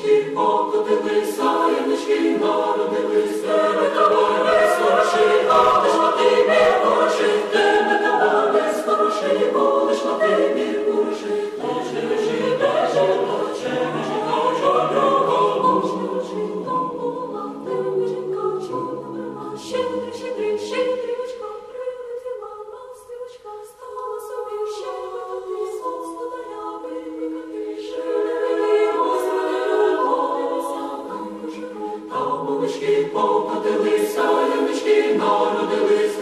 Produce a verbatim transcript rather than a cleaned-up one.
покотилися, янички народились, тебе давай весь хороший, а лиш на ти мір хороший, тебе давай весь хороший, бо лиш на ти мір хороший. Лиш не лежи, лежи, лежи, лежи, кача, брага, лиш не лежи, там була, ти лежи, кача, брага. Щедрий, щедрий, щедрівочка, прилетіла ластівочка, стала собі щедрити, Господаря випікати, щедрити, Господаря молилися, нам поживе. Там малички покотилися, янички народились,